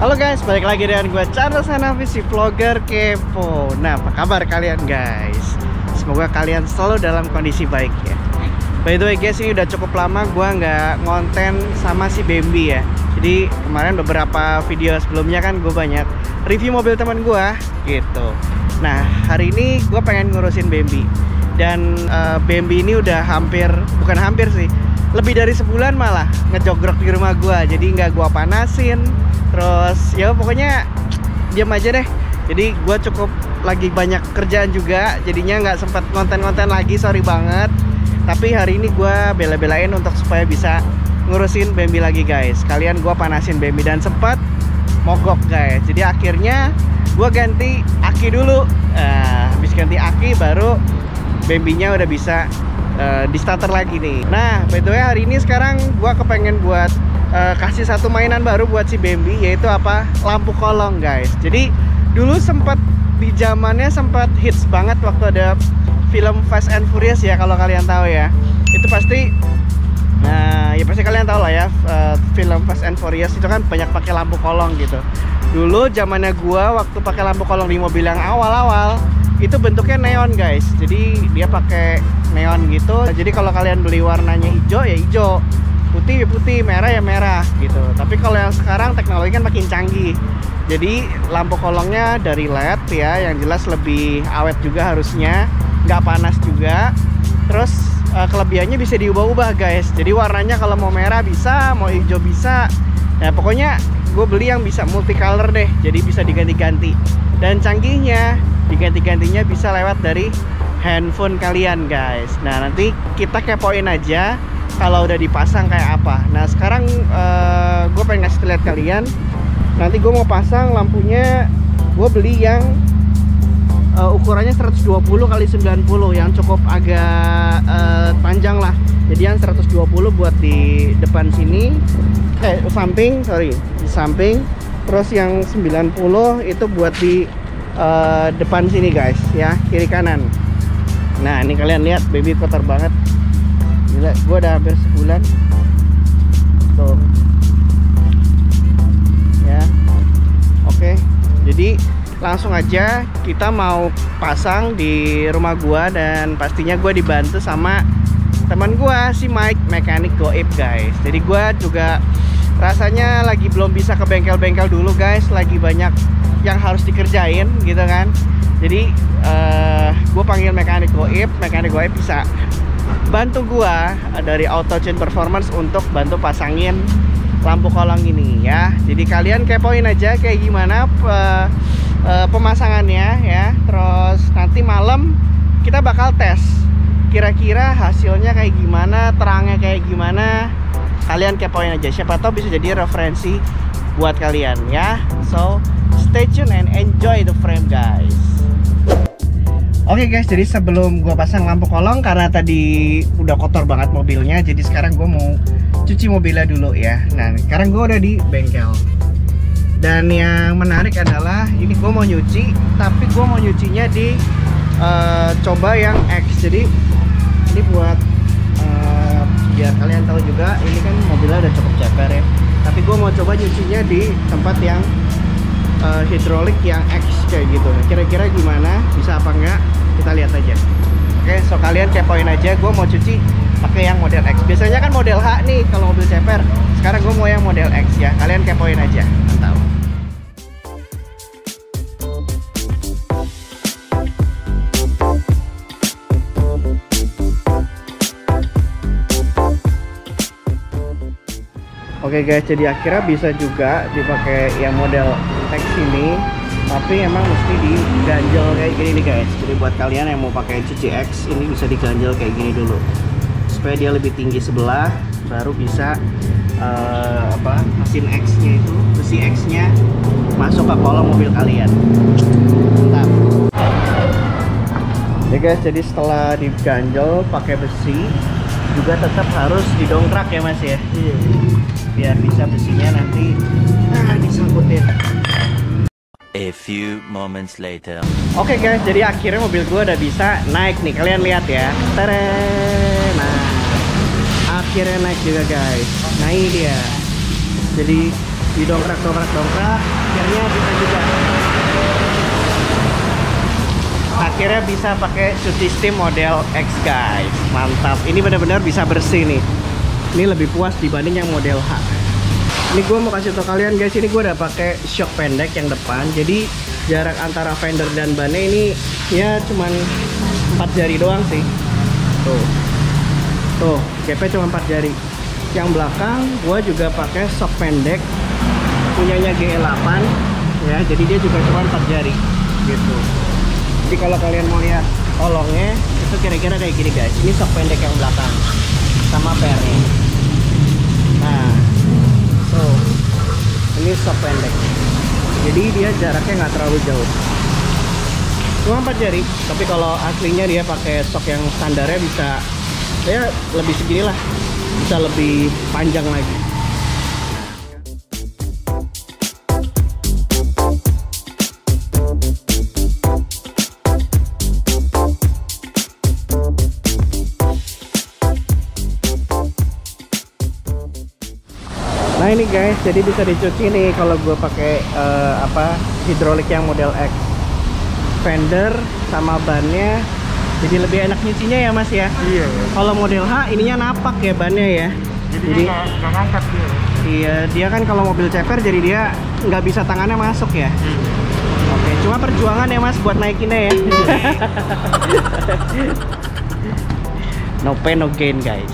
Halo guys, balik lagi dengan gue Charles Hanafi, si vlogger kepo. Nah, apa kabar kalian guys? Semoga kalian selalu dalam kondisi baik ya. By the way guys, ini udah cukup lama gue nggak ngonten sama si Bambi ya. Jadi kemarin beberapa video sebelumnya kan gue banyak review mobil teman gue gitu. Nah, hari ini gue pengen ngurusin Bambi. Dan Bambi ini udah bukan hampir sih, lebih dari sebulan malah ngejogrok di rumah gue. Jadi nggak gue panasin. Terus ya pokoknya diam aja deh. Jadi gue cukup lagi banyak kerjaan juga, jadinya nggak sempat konten-konten lagi, sorry banget. Tapi hari ini gue bela-belain untuk supaya bisa ngurusin Bambi lagi guys. Kalian gue panasin Bambi dan sempat mogok guys. Jadi akhirnya gue ganti aki dulu. Habis ganti aki baru Bambinya udah bisa di starter lagi nih. Nah by the way hari ini sekarang gue kepengen buat kasih satu mainan baru buat si Bambi, yaitu apa? Lampu kolong guys. Jadi dulu sempat di zamannya sempat hits banget waktu ada film Fast and Furious ya, kalau kalian tahu ya. Itu pasti ya pasti kalian tahu lah ya, film Fast and Furious itu kan banyak pakai lampu kolong gitu. Dulu zamannya gua waktu pakai lampu kolong di mobil yang awal-awal itu bentuknya neon guys. Jadi dia pakai neon gitu. Jadi kalau kalian beli warnanya hijau ya hijau, putih ya putih, merah ya merah gitu. Tapi kalau yang sekarang teknologi kan makin canggih. Jadi lampu kolongnya dari LED ya, yang jelas lebih awet juga harusnya, nggak panas juga. Terus kelebihannya bisa diubah-ubah guys. Jadi warnanya kalau mau merah bisa, mau hijau bisa. Nah pokoknya gue beli yang bisa multicolor deh, jadi bisa diganti-ganti. Dan canggihnya diganti-gantinya bisa lewat dari handphone kalian guys. Nah nanti kita kepoin aja kalau udah dipasang kayak apa. Nah sekarang gue pengen ngasih lihat kalian. Nanti gue mau pasang lampunya, gue beli yang ukurannya 120 x 90 yang cukup agak panjang lah. Jadi yang 120 buat di depan sini, samping, sorry, di samping. Terus yang 90 itu buat di depan sini guys ya, kiri kanan. Nah ini kalian lihat Baby kotor banget. Gila, gue udah hampir sebulan tuh ya. Oke, jadi langsung aja kita mau pasang di rumah gua, dan pastinya gue dibantu sama teman gua si Mike, mekanik goib guys. Jadi gua juga rasanya lagi belum bisa ke bengkel-bengkel dulu guys, lagi banyak yang harus dikerjain gitu kan. Jadi gue panggil mekanik goib bisa bantu gua dari Auto Chain Performance untuk bantu pasangin lampu kolong ini ya. Jadi kalian kepoin aja kayak gimana pemasangannya ya. Terus nanti malam kita bakal tes kira-kira hasilnya kayak gimana, terangnya kayak gimana. Kalian kepoin aja, siapa tahu bisa jadi referensi buat kalian ya. So stay tune and enjoy the frame guys. Oke guys, jadi sebelum gue pasang lampu kolong, karena tadi udah kotor banget mobilnya, jadi sekarang gue mau cuci mobilnya dulu ya. Nah sekarang gue udah di bengkel. Dan yang menarik adalah ini gue mau nyuci, tapi gue mau nyucinya di coba yang X. Jadi ini buat biar kalian tahu juga, ini kan mobilnya udah cukup ceper ya. Tapi gue mau coba nyucinya di tempat yang hidrolik yang X kayak gitu. Kira-kira gimana, bisa apa enggak, kita lihat aja. Oke, so kalian kepoin aja. Gue mau cuci pakai yang model X. Biasanya kan model H nih kalau mobil ceper. Sekarang gue mau yang model X ya. Kalian kepoin aja, mantap. Oke guys, jadi akhirnya bisa juga dipakai yang model X ini, tapi emang mesti diganjel kayak gini nih guys. Jadi buat kalian yang mau pakai cuci X, ini bisa diganjel kayak gini dulu supaya dia lebih tinggi sebelah, baru bisa mesin X nya itu, besi X nya masuk ke kolong mobil kalian. Mantap ya guys. Jadi setelah diganjel pakai besi, juga tetap harus didongkrak ya mas ya. Biar bisa besinya nanti disangkutin. A few moments later. Oke guys, jadi akhirnya mobil gue udah bisa naik nih. Kalian lihat ya. Teren. Nah, akhirnya naik juga guys. Nah ini dia. Jadi didongkrak, akhirnya bisa pakai Suzuki Steam model X guys. Mantap, ini benar-benar bisa bersih nih. Ini lebih puas dibanding yang model H. Ini gue mau kasih tau kalian guys, ini gue udah pakai shock pendek yang depan, jadi jarak antara fender dan bannya ini ya cuman 4 jari doang sih. Tuh gapnya cuma 4 jari. Yang belakang gue juga pakai shock pendek punyanya GL8 ya, jadi dia juga cuma 4 jari gitu. Jadi kalau kalian mau lihat kolongnya itu kira-kira kayak gini guys. Ini shock pendek yang belakang sama pairnya. Nah tuh, ini shock pendek, jadi dia jaraknya nggak terlalu jauh, cuma 4 jari. Tapi kalau aslinya dia pakai shock yang standarnya bisa ya lebih segini lah, bisa lebih panjang lagi. Nah ini guys, jadi bisa dicuci nih kalau gue pakai hidrolik yang model X. Fender sama bannya jadi lebih enak nyucinya ya mas ya. Iya. Kalau model H ininya napak ya bannya ya. Jadi nggak ngangkat dia. Iya, dia kan kalau mobil ceper jadi dia nggak bisa tangannya masuk ya. Oke, cuma perjuangan ya mas buat naikinnya ya. No pain no gain guys.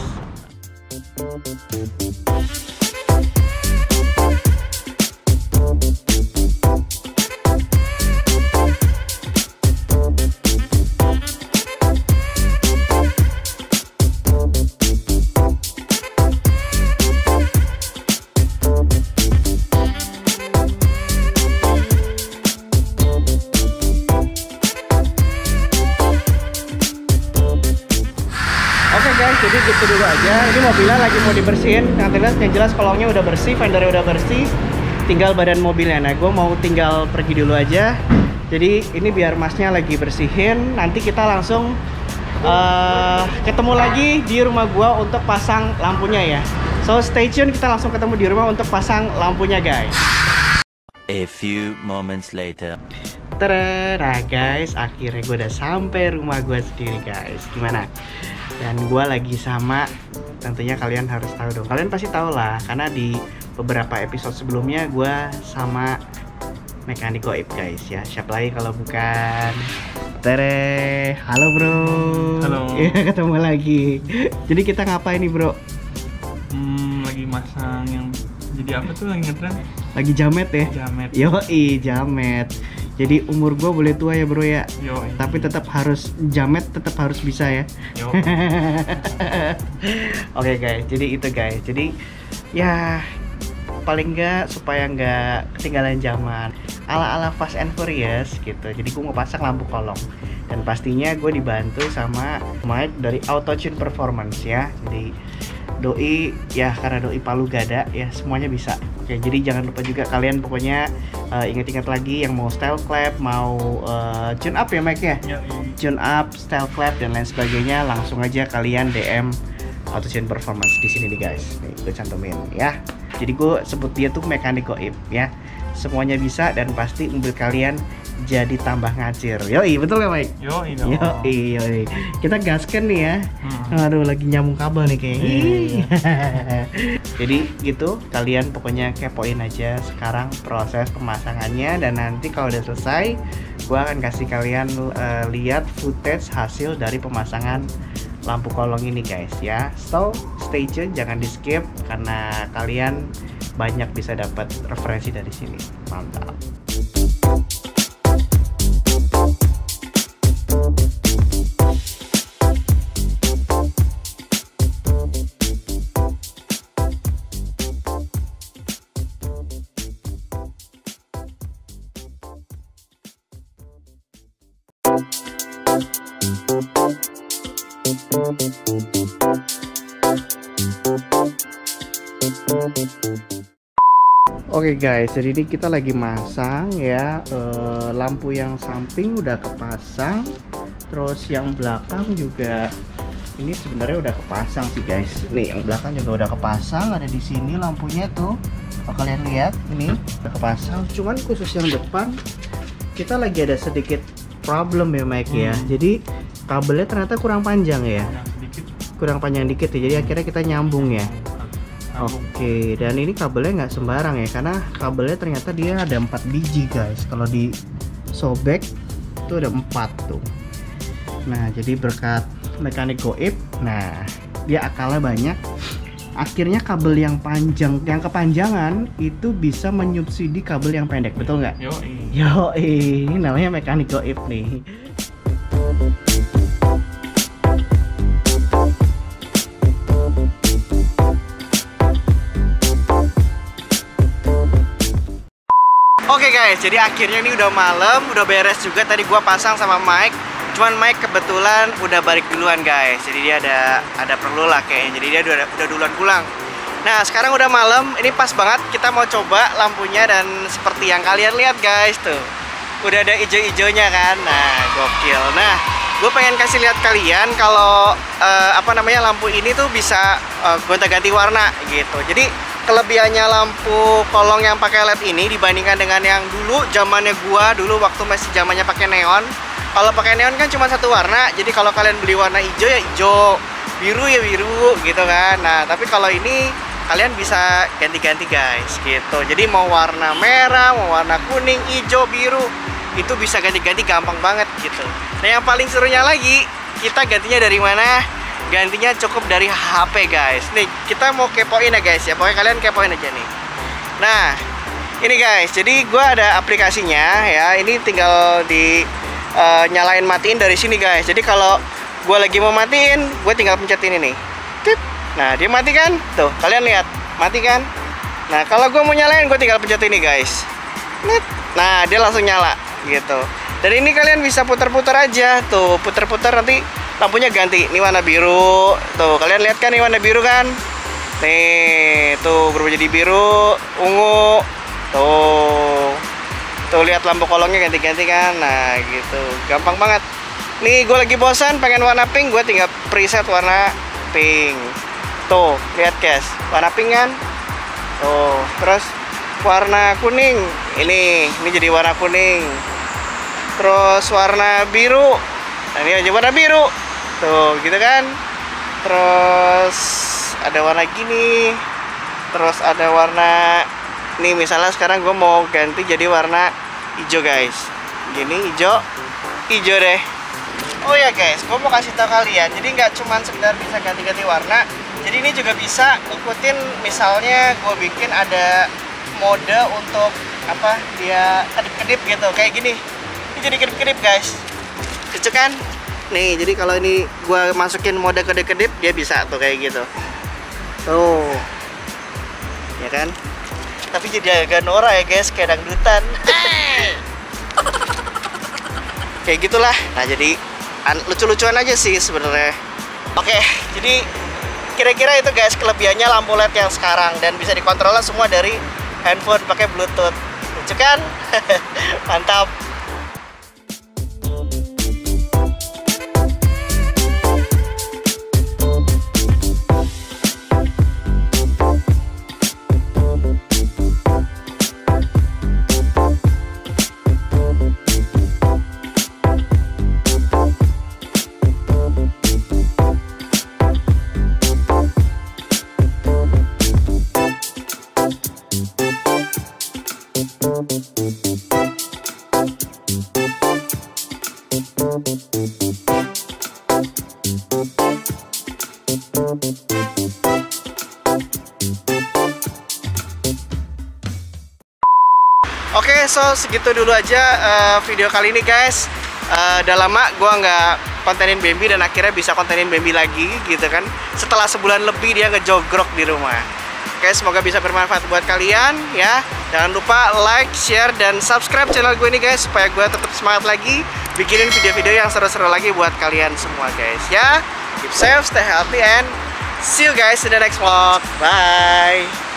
Oke guys, jadi gitu dulu aja. Ini mobilnya lagi mau dibersihin. Yang jelas kolongnya udah bersih, fendernya udah bersih. Tinggal badan mobilnya. Nah, gue mau tinggal pergi dulu aja. Jadi ini biar masnya lagi bersihin. Nanti kita langsung ketemu lagi di rumah gue untuk pasang lampunya ya. So stay tune, kita langsung ketemu di rumah untuk pasang lampunya guys. A few moments later. Nah guys, akhirnya gue udah sampai rumah gue sendiri guys. Gimana? Dan gue lagi sama, tentunya kalian harus tahu dong. Kalian pasti tahu lah, karena di beberapa episode sebelumnya gue sama mekanik goib guys ya. Siapa lagi kalau bukan Tere. Halo bro. Halo. Ya, ketemu lagi. Jadi kita ngapain nih bro? Lagi masang yang jadi apa tuh lagi ngetren? Lagi jamet ya? Jamet. Yoi, jamet. Jadi umur gue boleh tua ya bro ya. Yoi. Tapi tetap harus jamet, tetap harus bisa ya. Yo. Oke guys, jadi itu guys. Jadi ya paling nggak supaya nggak ketinggalan zaman, ala-ala Fast and Furious gitu. Jadi gue mau pasang lampu kolong dan pastinya gue dibantu sama Mike dari Auto Tune Performance ya. Jadi doi ya, karena doi Palu Gada ya, semuanya bisa. Oke, jadi jangan lupa juga kalian pokoknya ingat-ingat lagi yang mau style clap, mau tune up ya Mike ya. Tune up, style clap dan lain sebagainya, langsung aja kalian DM Auto Tune Performance di sini nih guys. Nih gue cantumin ya. Jadi gue sebut dia tuh mekanik goib ya. Semuanya bisa dan pasti mobil kalian jadi tambah ngacir. Yoi, betul gak Mike? Yoi. Yoi. Kita gaskan nih ya. Aduh, lagi nyambung kabel nih kayaknya. Jadi gitu, kalian pokoknya kepoin aja sekarang proses pemasangannya. Dan nanti kalau udah selesai, gue akan kasih kalian lihat footage hasil dari pemasangan lampu kolong ini guys ya. So stay tune, jangan di skip karena kalian banyak bisa dapat referensi dari sini. Mantap. Oke guys, jadi ini kita lagi masang ya, lampu yang samping udah kepasang, terus yang belakang juga ini sebenarnya udah kepasang sih guys. Nih yang belakang juga udah kepasang, ada di sini lampunya tuh. Kalau kalian lihat ini udah kepasang. Cuman khusus yang depan kita lagi ada sedikit problem ya Mike ya. Jadi kabelnya ternyata kurang panjang ya. Kurang panjang dikit ya. Jadi akhirnya kita nyambung ya. Oke, dan ini kabelnya nggak sembarang ya, karena kabelnya ternyata dia ada 4 biji guys. Kalau disobek itu ada 4 tuh. Nah, jadi berkat mekanik goib, nah dia akalnya banyak. Akhirnya kabel yang panjang, yang kepanjangan itu bisa menyubsidi kabel yang pendek, betul nggak? Yoi, ini namanya mekanik goib nih. Oke guys, jadi akhirnya ini udah malam, udah beres juga. Tadi gua pasang sama Mike. Cuman Mike kebetulan udah balik duluan guys. Jadi dia ada perlu lah kayaknya. Jadi dia udah duluan pulang. Nah, sekarang udah malam. Ini pas banget kita mau coba lampunya, dan seperti yang kalian lihat guys tuh. Udah ada ijo-ijonya kan. Nah, gokil. Nah, gue pengen kasih lihat kalian kalau lampu ini tuh bisa gonta-ganti warna gitu. Jadi kelebihannya lampu kolong yang pakai LED ini dibandingkan dengan yang dulu zamannya gua dulu waktu masih zamannya pakai neon. Kalau pakai neon kan cuma satu warna. Jadi kalau kalian beli warna hijau ya hijau, biru ya biru gitu kan. Nah, tapi kalau ini kalian bisa ganti-ganti guys gitu. Jadi mau warna merah, mau warna kuning, hijau, biru, itu bisa ganti-ganti gampang banget gitu. Nah, yang paling serunya lagi, kita gantinya dari mana? Gantinya cukup dari HP guys. Nih kita mau kepoin ya guys ya. Pokoknya kalian kepoin aja nih. Nah ini guys, jadi gue ada aplikasinya ya. Ini tinggal di nyalain matiin dari sini guys. Jadi kalau gue lagi mau matiin, gue tinggal pencet ini nih. Tip. Nah dia mati kan? Tuh kalian lihat mati kan? Nah kalau gue mau nyalain, gue tinggal pencet ini guys. Nah dia langsung nyala gitu. Dan ini kalian bisa putar-putar aja. Tuh putar-putar nanti lampunya ganti. Ini warna biru. Tuh, kalian lihat kan ini warna biru kan? Nih, tuh berubah jadi biru, ungu. Tuh. Tuh lihat lampu kolongnya ganti-ganti kan? Nah, gitu. Gampang banget. Nih, gue lagi bosan pengen warna pink, gue tinggal preset warna pink. Tuh, lihat guys. Warna pink kan? Tuh, terus warna kuning. Ini jadi warna kuning. Terus warna biru. Nah, ini aja warna biru. Tuh gitu kan. Terus ada warna gini. Terus ada warna, nih misalnya sekarang gue mau ganti jadi warna hijau guys. Gini hijau deh. Oh ya guys, gue mau kasih tau kalian. Jadi nggak cuma sekedar bisa ganti-ganti warna. Jadi ini juga bisa ikutin, misalnya gue bikin ada mode untuk apa, dia kedip-kedip gitu kayak gini. Ini jadi kedip-kedip guys. Lucu kan? Nih, jadi kalau ini gua masukin mode kedip-kedip, dia bisa tuh kayak gitu. Tuh. Ya kan? Tapi jadi agak norak ya guys, kayak dangdutan. Kayak gitulah. Nah, jadi lucu-lucuan aja sih sebenarnya. Oke, jadi kira-kira itu guys kelebihannya lampu LED yang sekarang, dan bisa dikontrol semua dari handphone pakai Bluetooth. Lucu kan? Mantap. Oke, so segitu dulu aja video kali ini guys. Udah lama gue nggak kontenin Bambi, dan akhirnya bisa kontenin Bambi lagi gitu kan. Setelah sebulan lebih dia ngejogrok di rumah. Oke, semoga bisa bermanfaat buat kalian ya. Jangan lupa like, share, dan subscribe channel gue ini guys, supaya gue tetap semangat lagi bikinin video-video yang seru-seru lagi buat kalian semua guys ya. Keep safe, stay healthy, and see you guys in the next vlog. Bye.